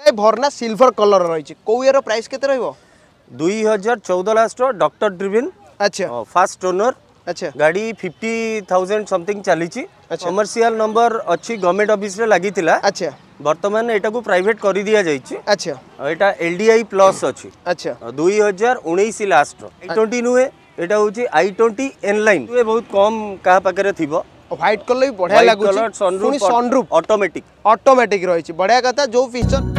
भरना silver colour रही को यार प्राइस केते रहइबो 2014 लास्ट डॉक्टर ड्रिवन। अच्छा फास्ट ओनर। अच्छा गाड़ी 50,000 समथिंग चली। कमर्शियल नंबर अच्छी गवर्नमेंट ऑफिस रे लगी थिला। अच्छा वर्तमान एटा को प्राइवेट कर दिया जाइछि। अच्छा एटा एलडीआई प्लस अछि। अच्छा 2019 लास्ट i20 नुए एटा होछि i20 एनलाइन नुए बहुत कम कहा पाकरे थिबो। व्हाइट कलर भी बढ़िया लागु छी। सनरूफ ऑटोमेटिक रही छी बढ़िया कथा जो फीचर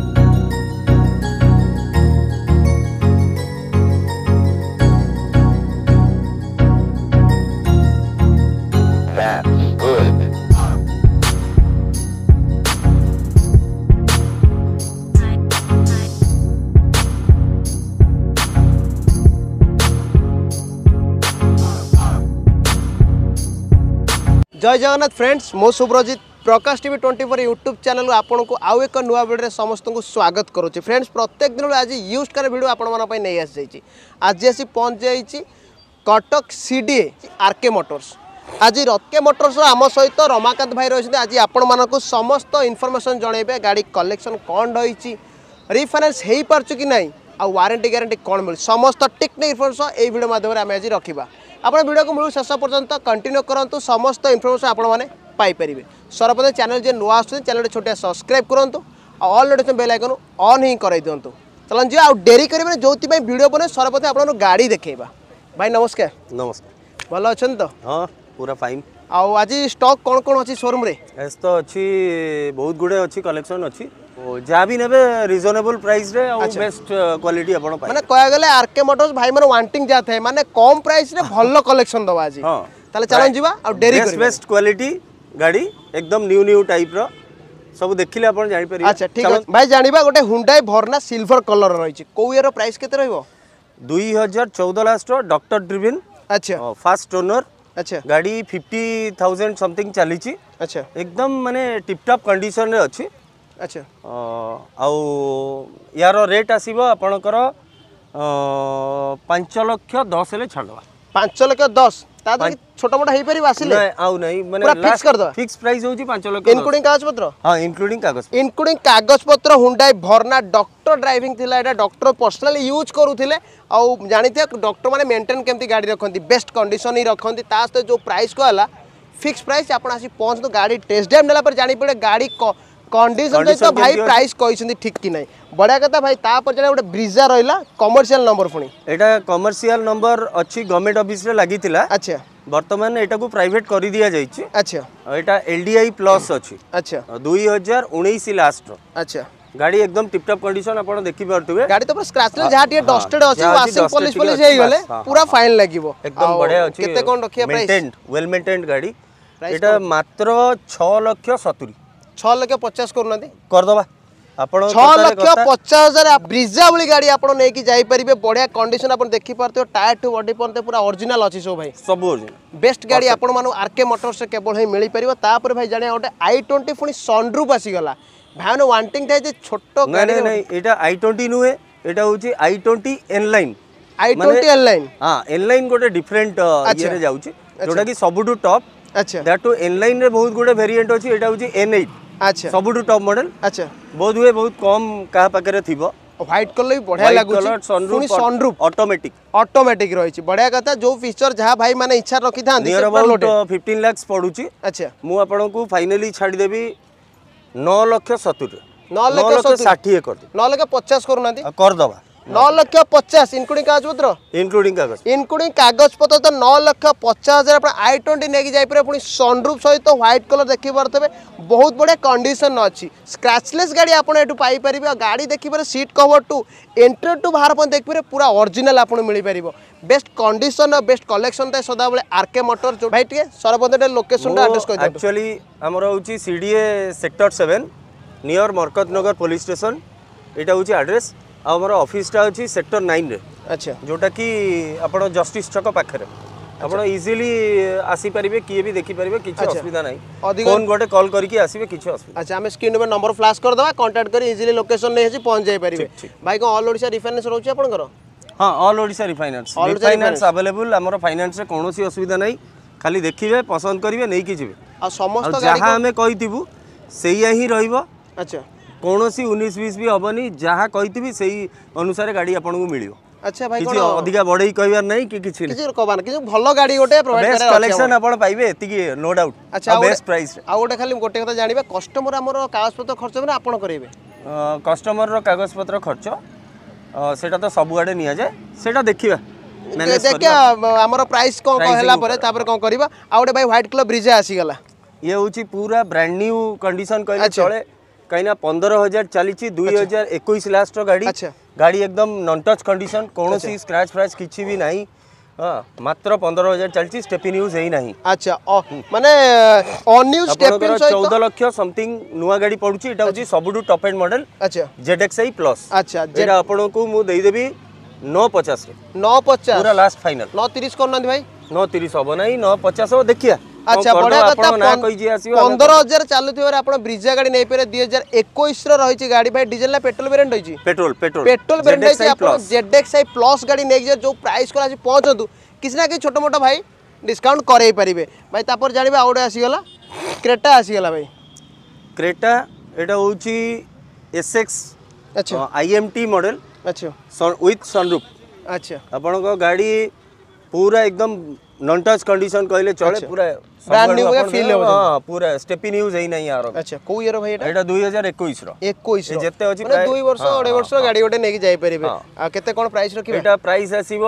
जय जगन्नाथ फ्रेंड्स मो Subrajit Prakash TV 24 YouTube channel आपन को आउ एक नुआ वीडियो समस्त को स्वागत करुच्ची। फ्रेंड्स प्रत्येक दिन आज यूज कार वीडियो आपण नहीं आसी आज आसी पहुँच जाइए कटक सीडीए आरके मोटर्स। आज आरके मोटर्स आम सहित रमाकांत भाई रही आज आपण मानक समस्त इनफॉरमेशन जनइबे गाड़ी कलेक्शन कौन रही रिफाइनान्स हो पार्छु कि नहीं आ वारंटी ग्यारंटी कौन मिले समस्त टेक्निक इनफॉरमेशन ये वीडियो माध्यम आम आज रखा आप वीडियो को मिलू शेष पर्यंत कंटिन्यू करूँ समस्त इनफॉरमेशन आपण मैंने पाइपर। सर्वप्रथम चैनल जो नुआ चैनल छोटिया सब्सक्राइब करूँ all notification bell icon on ही कर दिंतु। चलन जी आउ डेरी करेंगे जो वीडियो बने सर्वप्रथम आप गाड़ी देखा। भाई नमस्कार। नमस्कार भल अच्छा तो हाँ पूरा फाइन। आज स्टॉक कौन कौन अच्छी शोरूम रे एस तो अच्छी बहुत गुड़े अच्छी कलेक्शन अच्छी जहाँ भी नेबे रिजनेबल प्राइस रे और बेस्ट क्वालिटी आपण माने कया गले आरके मोटर्स भाई माने वांटिंग जाते हैं माने कम प्राइस रे भलो कलेक्शन दवा आज। हां ताले चलन जीवा और डेरी करी बेस्ट क्वालिटी गाड़ी एकदम न्यू टाइप रो सब देखिले आपण जानि परिबे। अच्छा ठीक है भाई जानिबा गोटे हुंडई भरना सिल्वर कलर रही को यार प्राइस केते रहइबो 2014 लास्ट डॉक्टर ड्रिवन। अच्छा फास्ट ओनर। अच्छा गाड़ी 50,000 समथिंग चली। अच्छा एकदम माने टिप टॉप कंडीशन रे अछि। अच्छा आउ यार रेट आसीबो आपणकर 5,10,000 ले छाड़वा 5,10,000 तादा छोटा मोटा हेई परिबा आसीले नै आउ नै माने पूरा फिक्स कर दो फिक्स प्राइस होची 5,00,000 इंक्लूडिंग कागज पत्र। हां इंक्लूडिंग कागज पत्र हुंडई भरना डॉक्टर ड्राइविंग थिला एटा डॉक्टर पर्सनली यूज करूथिले आउ जानिते डॉक्टर माने मेंटेन केमती गाड़ी रखंती बेस्ट कंडीशन ही रखंती तास्ते जो प्राइस को हला फिक्स प्राइस आपण आसी पहुंच तो गाड़ी टेस्ट ड्राइव नेला पर जानि पड़े गाड़ी कंडीशन तो भाई प्राइस कहिसंती ठीक कि नहीं बढ़िया कथा भाई तापर जने गोटे ब्रिजा रहिला कमर्शियल नंबर पुनी एटा कमर्शियल नंबर अच्छी गवर्नमेंट ऑफिस रे लागि थिला। अच्छा वर्तमान एटा को प्राइवेट कर दिया जाइछि। अच्छा एटा एलडीआई प्लस अछि। अच्छा 2019 लास्ट। अच्छा गाड़ी एकदम टिप टॉप कंडीशन आपण देखि परतुबे गाड़ी तो स्क्रैचलेस जहा टिए डस्टेड अछि वाशिंग पॉलिश हे गले पूरा फाइन लागिवो एकदम बढ़िया अछि। केते कोन रखिया प्राइस मेंटेन्ड वेल मेंटेन्ड गाड़ी एटा मात्र 6,70,000 6,50,000 करूना कर दबा आपण 6,50,000 ब्रिजा वाली गाड़ी आपण नै कि जाई परिबे बढ़िया कंडीशन आपण देखि परते टायर टू बॉडी पनते पूरा ओरिजिनल अछि सो भाई सब ओरिजिनल बेस्ट गाड़ी आपण मानु आरके मोटर्स से केवल हे मिली परिबो तापर भाई जाने ओटे i20 फुनी सनरूफ आसी गला भाई न वांटिंग थाय जे छोटो गाड़ी नै एटा i20 नुए एटा होची i20 एनलाइन i20 एनलाइन। हां एनलाइन गोटे डिफरेंट ये रे जाउची जोटा कि सबुटू टॉप। अच्छा दैट टू एनलाइन रे बहुत गुडे वेरिएंट अछि एटा होची n8। अच्छा सबुटू टॉप मॉडल। अच्छा बहुत हुए बहुत कम कहा पाकरे थिबो व्हाइट कलर भी बढ़िया लागु छी सनरूफ ऑटोमेटिक रही छी बढ़िया कथा जो फीचर जहा भाई माने इच्छा रखि थांती नियर अबाउट 15 लाख पडुची। अच्छा मु आपन को फाइनली छाडी देबी 9,70,000 9,60,000 कर दे 9,50,000 करूना कर दबा 9,50,000 इंक्लूडिंग कागज पत्र इंक्लूडिंग कागज पत्र तो 9,50,000 अपन i20 नेकी जाई परे पुनी सनरूफ सहित व्हाइट कलर देखि परतबे बहुत बढ़िया कंडीशन अछि स्क्रैचलेस गाड़ी आपण एटू पाई परिबे गाड़ी देखि परे सीट कवर टू एंटर टू बाहर पण देखि परे पूरा ओरिजिनल आपण मिली परिबो बेस्ट कंडीशन बेस्ट कलेक्शन ताय सदा बेले आरके मोटर जो भाई टिके सरबंदे लोकेशन टा एड्रेस कहि दे। एक्चुअली हमर होची CDA sector 7 near Markat Nagar police station एटा होची एड्रेस आमर ऑफिस टा अछि सेक्टर 9 रे। अच्छा जोटा कि आपण जस्टिस छक पाखरे आपण इजीली आसी परिबे किए भी देखि परिबे किछ असुविधा नै फोन गोटे कॉल करके आसीबे किछ असुविधा। अच्छा हम स्क्रीन पे नंबर फ्लैश कर दबा कांटेक्ट करी इजीली लोकेशन नै हेछि पहुंच जाय परिबे भाई को ऑल ओडिसा रिफाइनेंस रहउछि आपनकर। हां ऑल ओडिसा रिफाइनेंस अवेलेबल हमर फाइनेंस रे कोनोसी असुविधा नै खाली देखिबे पसंद करिवे नै कि जिवे आ समस्त गाड़ी जहां हमें कहितिबु सेया ही रहइबो। अच्छा कौनसी 19-20 भी हबनी जहाँ कही सही अनुसार गाड़ी आपको मिल अच्छा भाई किसी अधिका बढ़ई कहबार नहीं कि किसी किसी कहबार किसी भल गाड़ी गोटे प्रोवाइड बेस्ट कलेक्शन आपण पाइबे एतिकी नो डाउट अच्छा बेस्ट प्राइस आ गोटे खाली गोटे कथा जानिबा कस्टमर हमर कागज पत्र खर्च में आपण करेबे कस्टमर रो कागज पत्र खर्च सेटा तो सब आडे निया जाए सेटा देखिबा मैनेज देखिया हमर प्राइस कोन कहला परे तापर कोन करबा आ गोटे भाई व्हाइट कलर ब्रिज आसी गला ये होची पूरा ब्रांड न्यू कंडीशन कहले चले कहिना 15,000 चलीची 2021 लास्ट रो गाड़ी गाड़ी एकदम नॉन टच कंडीशन कौन सी स्क्रैच फ्रैच किछि भी नहीं मात्र 15,000 चलची स्टेपिन यूज है नहीं अच्छा माने ऑन न्यू स्टेपिन 14 लाख समथिंग नुआ गाड़ी पडुची एटा होची सबुडू टॉप एंड मॉडल अच्छा ZXi प्लस अच्छा जेटा आपन को मु देई देबी 950 950 पूरा लास्ट फाइनल 930 करन भाई 930 हो नहीं 950 हो देखिया अच्छा बढ़िया कथा 15,000 चालुथिबार आपण ब्रिजा गाड़ी नै पेरे 2021 रो रही गाड़ी भाई डीजल ना पेट्रोल वेरिएंट होई पेट्रोल वेरिएंट है आपण ZXi प्लस गाड़ी नै जो प्राइस कोला पहुंचतु किसी ना कि छोटा मोटा भाई डिस्काउंट करे परिबे भाई तापर जानिबा आउडे आसी गला क्रेटा आसी गला भाई क्रेटा एटा होची SX अच्छा IMT मॉडल अच्छा विथ सनरूफ अच्छा आपण को गाड़ी पूरा एकदम नॉन टच कंडीशन कहले चले पूरा ब्रांड न्यू का फील हो हां पूरा स्टेपिन यूज है नहीं यार अच्छा को ईयर भाई एटा 2021 रो 21 रो जेते अछि माने 2 वर्ष 2.5 वर्ष गाड़ी गोटे नेकी जाई परिबे आ केते कोन प्राइस रखिबे एटा प्राइस आसीबो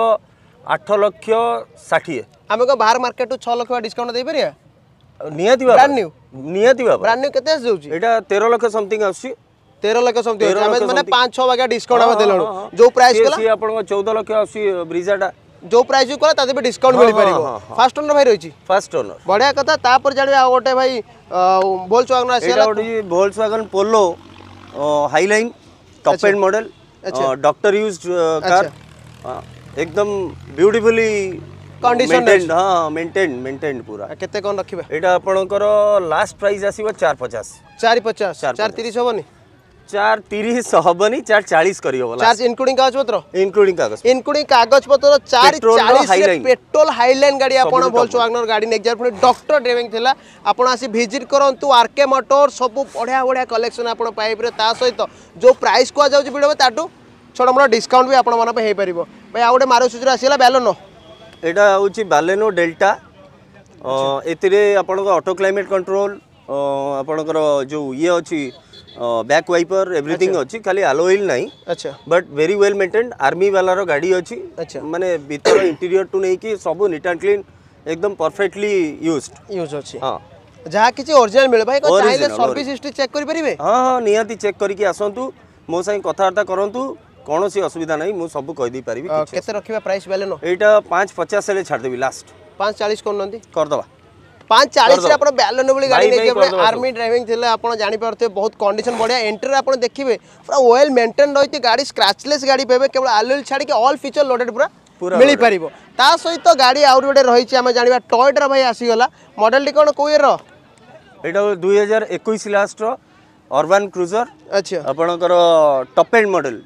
8,60,000 हमें को बाहर मार्केट 6 लाख डिस्काउंट दे परिया नियति ब्रांड न्यू ब्रांड न्यू केते जाउची एटा 13 लाख समथिंग आसी 13 लाख समथिंग हमें माने 5-6 वागा डिस्काउंट हम देलनो जो प्राइस कला सी आपन 14 लाख आसी ब्रिजाटा जो प्राइस कला ताते भी डिस्काउंट मिल परिबो फर्स्ट ओनर भाई रहिची फर्स्ट ओनर बढ़िया कथा तापर जानिबा गोटे भाई वोल्क्सवैगन आसीला एटा Volkswagen Polo Highline top end model doctor used car एकदम ब्यूटीफुली कंडीशन हां मेंटेन पूरा केते कोन रखिबा एटा आपनकर लास्ट प्राइस आसीबो 450 430 होबनी 430 हबनी 440 करियो वाला चार्ज इंक्लूडिंग कागज पत्र इंक्लूडिंग कागज पत्र 440 रे पेट्रोल हाईलाइन गाड़ी आपण वोल्क्सवैगन गाड़ी नेक जार पुनी डॉक्टर ड्राइविंग थिला आपण आसी विजिट करंतु आरके मोटर सब बढ़िया बढ़िया कलेक्शन आपण पाइबरे ता सहित जो प्राइस को जाउची वीडियो में ताटू छोटा मोटा डिस्काउंट भी आपण मन पे हे परिबो भाई आ गोटे मारुति सुजुकी आसीला बैलेनो एटा होची बैलेनो डेल्टा एतिरे आपण को ऑटो क्लाइमेट कंट्रोल आपणकर जो ये अच्छी बैक वाइपर एवरीथिंग अच्छी खाली अलोइल नहीं अच्छा but very well maintained army वाला रो गाड़ी अच्छी अच्छा माने भीतर इंटीरियर टू नहीं कि सब नीट एंड क्लीन एकदम परफेक्टली यूज अच्छी हां जहाँ किसी ओरिजिनल मिले भाई को चाहिले सर्विस हिस्ट्री चेक करि परिबे हां हां नियति चेक करके आसंतु मो साई कथार्ता करंतु कौन सी असुविधा नहीं मु सब कह दी पारिबी केते रखिबा प्राइस बैलेनो एटा 550 ले छाड़ देबी लास्ट 540 कोन नंदी कर दबा 540 रे आपण बैलेनो वाली गाड़ी नै जे आर्मी ड्राइविंग थिले आपण जानि परते बहुत कंडीशन बढ़िया एंटर आपण देखिबे पूरा वेल मेंटेन रहिति गाड़ी स्क्रैचलेस गाड़ी पेबे केवल अलोइल छाड़ी के ऑल फीचर लोडेड पूरा मिली परिबो ता सहित गाड़ी आउर गोटे रहिछि हम जानिबा टॉयटा भाई आसी गला मॉडल टी कोन को ईयर रो एटा 2021 लास्ट रो अर्बन क्रूजर अच्छा आपनकर top end model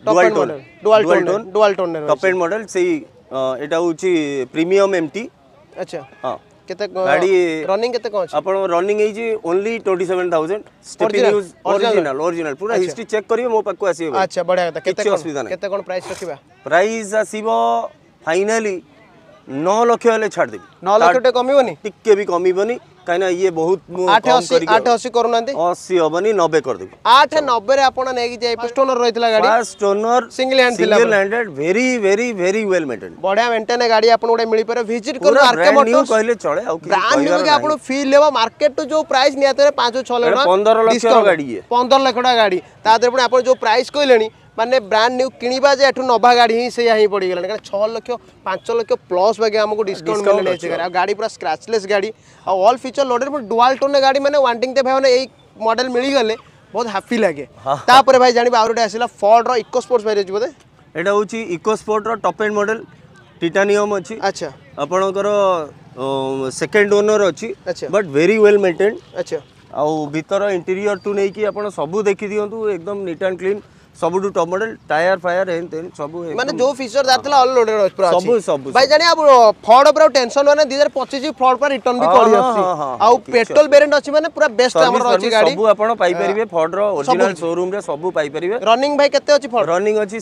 dual tone top end model सेही एटा होची प्रीमियम एमटी अच्छा हां केते गाड़ी रनिंग केते कोन आपण रनिंग है जी ओनली 27000 स्टेपिन यूज ओरिजिनल पूरा हिस्ट्री चेक करियो मो पक्को आसीबो अच्छा बढ़िया कथा केते कोन प्राइस रखिबा प्राइस आसीबो फाइनली 9 लाख ले छाड़ देबी 9 लाख टे कमिबोनी टिक्के भी कमिबोनी काइना ये बहुत 880 करूनांती 80 हबनी 90 कर देबी 890 रे आपण नेकी जाई फर्स्ट ओनर रहितला गाड़ी first owner single handed very well maintain बढ़िया मेंटेन गाड़ी आपण ओडे मिली पर विजिट करू आरके मोटर्स कहले चले आ ब्रांड न्यू के आपण फील लेबो मार्केट तो जो प्राइस नियाते 5-6 लाख 15 लाख गाड़ी है 15 लाख गाड़ी तादर पण आपण जो प्राइस कहलेनी माने ब्रांड न्यू किनिबा जे एठु नबा गाड़ी ही से यही पड़ी गला 6 लाख 5 लाख प्लस बागे हमको डिस्काउंट मिलने छै गाड़ी पूरा स्क्रैचलेस गाड़ी आ all feature loaded dual tone गाड़ी माने वांटिंग ते भाई एई मॉडल मिली गले बहुत हैप्पी लागे तापर भाई जानिबा आउरटे आसिला फोर्ड रो इको स्पोर्ट्स भाई रहछि बोले एटा होछि इको स्पोर्ट रो टॉप एंड मॉडल टाइटानियम अछि अच्छा आपनकर सेकंड ओनर अछि बट वेरी वेल मेंटेन्ड अच्छा आ भीतर इंटीरियर टू नै कि आपण सब देखि दियंतु एकदम नीट एंड क्लीन सबुठु टॉप मॉडल टायर फायर एन तेन सब माने जो फीचर दार थला ऑल लोडेड अछि पूरा सब सब भाई जानी अब फॉर्ड ऊपर टेंशन होने 2025 फॉर्ड पर रिटर्न भी करी अछि आ पेट्रोल वेरिएंट अछि माने पूरा बेस्ट हमर अछि गाड़ी सब आपण पाई परिबे फॉर्ड रो ओरिजिनल शोरूम रे सब पाई परिबे रनिंग भाई केते अछि फॉर्ड रनिंग अछि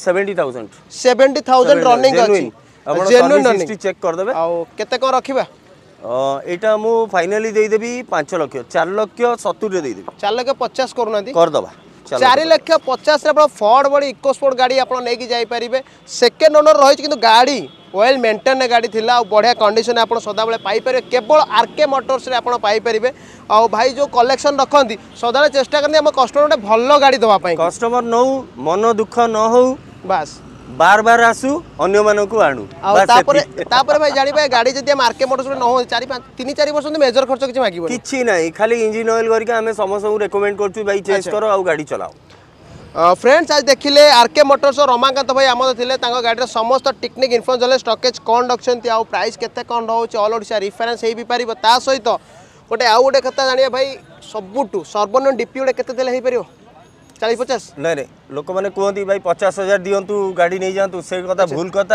70000 रनिंग अछि जेन्युइन रनिंग चेक कर देबे आ केते को रखिबा एटा मु फाइनली देई देबी 5 लाख 4 लाख 70 रे देई देबी 4 लाख 50 करूना दी कर दबा 4 लाख 50 रे फॉर्ड बड़ी इको स्पोर्ट गाड़ी आपण नै कि जाई परिबे सेकंड ओनर रही किंतु गाड़ी वेल मेंटेन गाड़ी थिला आ बढ़िया कंडीशन आपण सदा बेले पाई परिबे केवल आरके मोटर्स रे आपण पाई परिबे आ भाई जो कलेक्शन रखंती सदा चेष्टा करनी हम कस्टमर ने भलो गाड़ी दवा पाई कस्टमर नौ मन दुख न हो बस बार बार आसु अन्य मानन को आनु तापर भाई जानी भाई गाड़ी जदी मार्केट मोटर्स रे न हो 3-4 वर्ष मेजर खर्च किछि मागिबो किछि नाही खाली इंजन ऑयल करके हमें समस्त को रेकमेंड करछु भाई चेंज करो आ गाड़ी चलाओ फ्रेंड्स आज देखिले आरके मोटर्स और रमाकांत भाई आमद थिले तांको गाड़ी रे समस्त टेक्निक इन्फॉर्मेशन जले स्टॉकेज कोन रखछंती आ प्राइस केते कोन रहउछ ऑल ओडिसा रेफरेंस हेई भी पारिबो ता सहित गोटे आउ गोटे कथा जानिया भाई सबुटू सर्वनिम्न डीपी गोटे केते देले हेई परियो 40-50 नहीं नहीं लोक मैंने कहती भाई 50,000 दिंतु गाड़ी नहीं जातु से कथा भूल कथा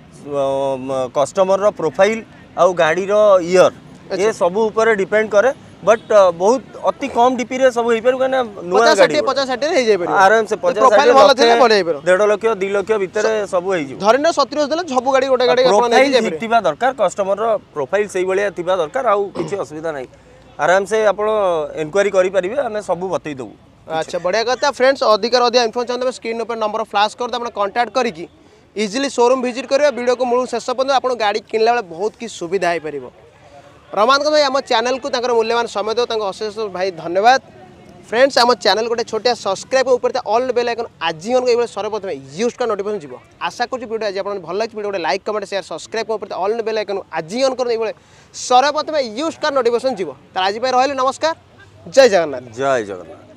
कस्टमर रो प्रोफाइल आउ गाड़ी रो ईयर ये सब ऊपर डिपेंड करे बट बहुत अति कम डीपी रे सब होई पर कना नुवा गाड़ी 50-60 रे हेई जाय पर आराम से 50 प्रोफाइल वाला थिले पड़े पर 1.5 लाख 2 लाख भीतर सब होई जु धरने 70 देले सब गाड़ी गोटे गाड़ी आपण नै प्रोफाइल थिबा दरकार कस्टमर रो प्रोफाइल सही बलिया थिबा दरकार आउ किछि असुविधा नाही आराम से आपण इंक्वायरी करि परिबे हमें सब बतई दबु अच्छा बढ़िया कहता फ्रेंड्स अधिक इन्फॉर्मेशन चाहते स्क्रीन ऊपर नंबर फ्लैश कर आप कांटेक्ट करके इजिली शोरूम विजिट करेंगे वीडियो को मूल शेष पर्यटन आप गाड़ी किनला बेले बहुत किसी सुविधा हो पार रमाकांत भाई आम चैनल को मूल्यवान समय दो अशेष भाई धन्यवाद फ्रेंड्स आम चैनल गोटे छोटिया सब्सक्राइब ऊपर ऑल बेल आइकन आज ये सर्वप्रथम यूज का नोटिफिकेशन जीव आशा करूँ वीडियो आज आप भल लगे video like comment share subscribe ऊपर ऑल बेल आइकन आज ऑन कर सर्वप्रथम यूज का नोटिफिकेशन जीव आज रही नमस्कार जय जगन्नाथ जय जगन्नाथ।